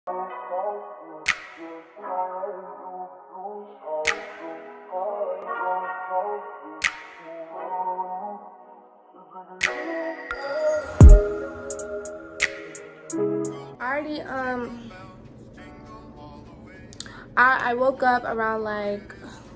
I woke up around like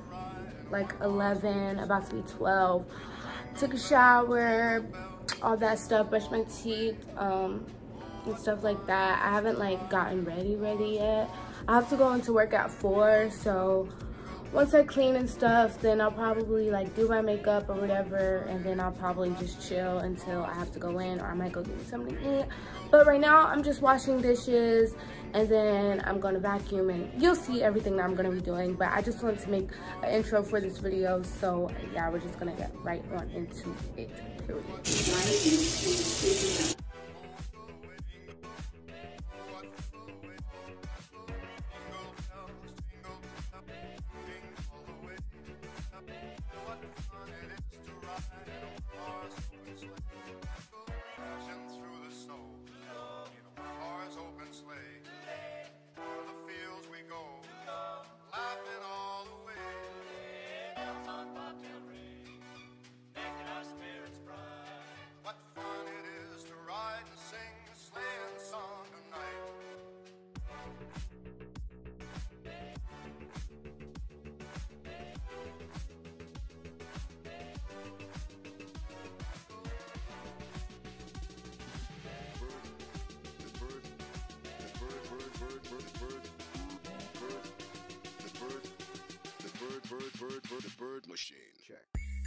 11, about to be 12. Took a shower, all that stuff, brushed my teeth, and stuff like that. I haven't like gotten ready yet. I have to go into work at 4, so once I clean and stuff, then I'll probably like do my makeup or whatever, and then I'll probably just chill until I have to go in, or I might go get something to eat. But right now I'm just washing dishes, and then I'm gonna vacuum, and you'll see everything that I'm gonna be doing. But I just wanted to make an intro for this video, so yeah, we're just gonna get right on into it, period. The bird machine. Check.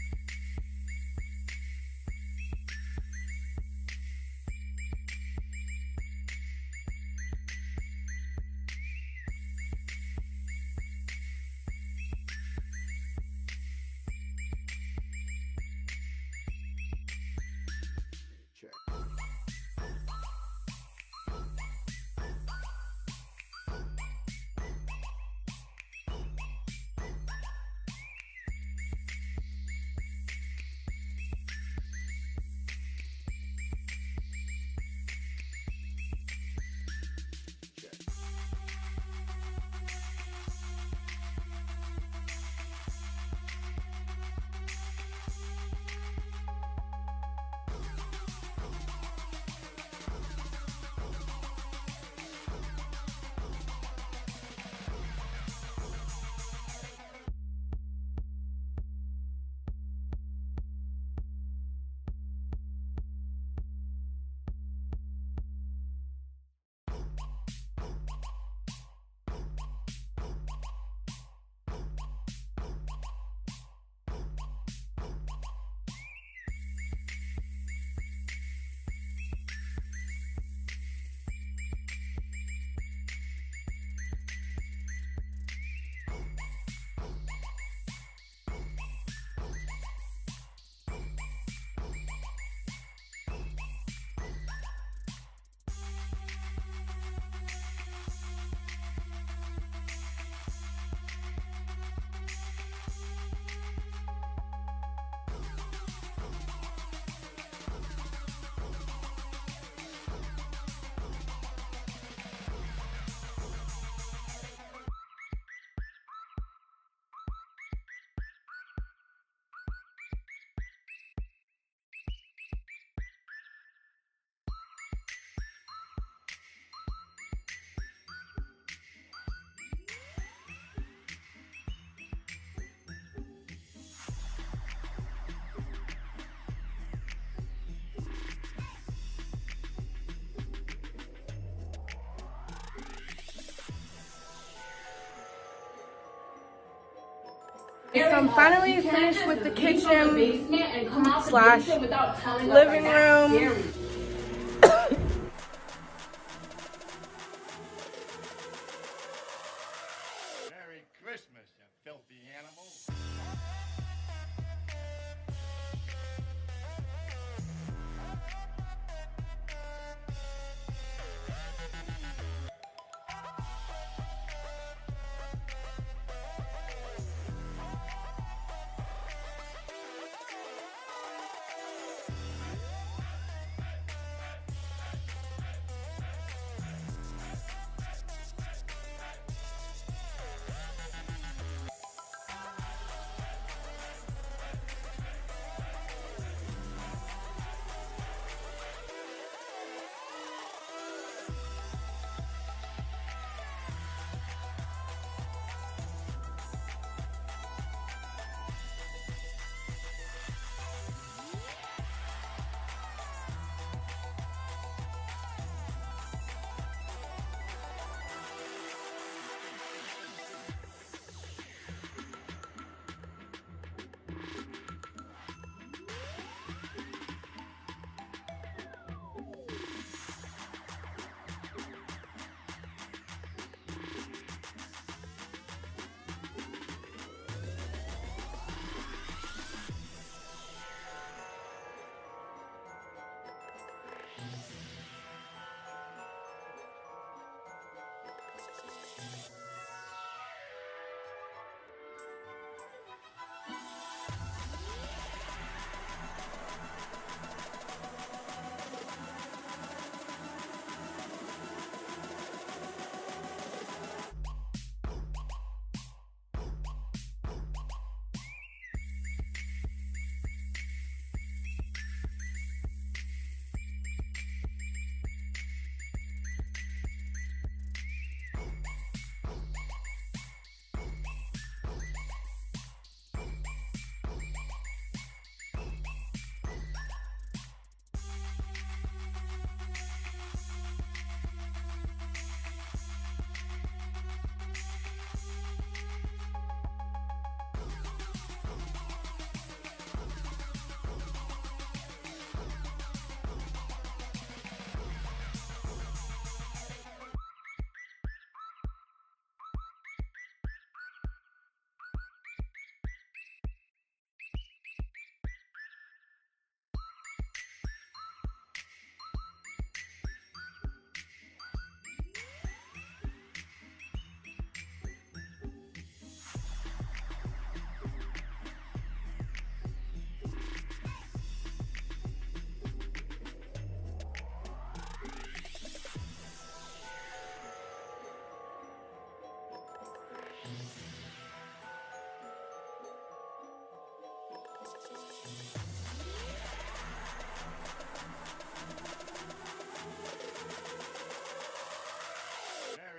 So I'm finally finished with the kitchen slash living room. Merry Christmas, you filthy animal.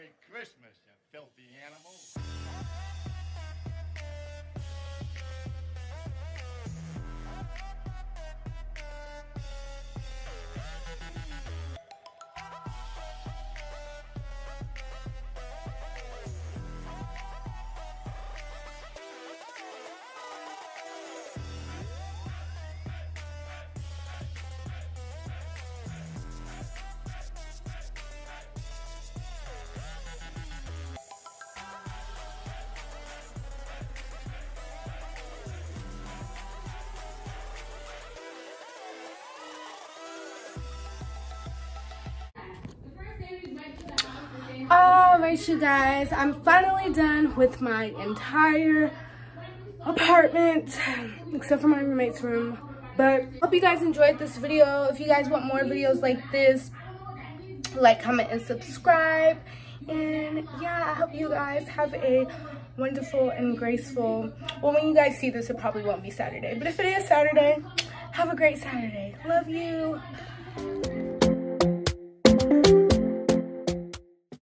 Merry Christmas, you filthy animal. Alright, you guys, I'm finally done with my entire apartment except for my roommate's room. But hope you guys enjoyed this video. If you guys want more videos like this, like, comment, and subscribe. And yeah, I hope you guys have a wonderful and graceful, well, when you guys see this, it probably won't be Saturday, but if it is Saturday, have a great Saturday. Love you.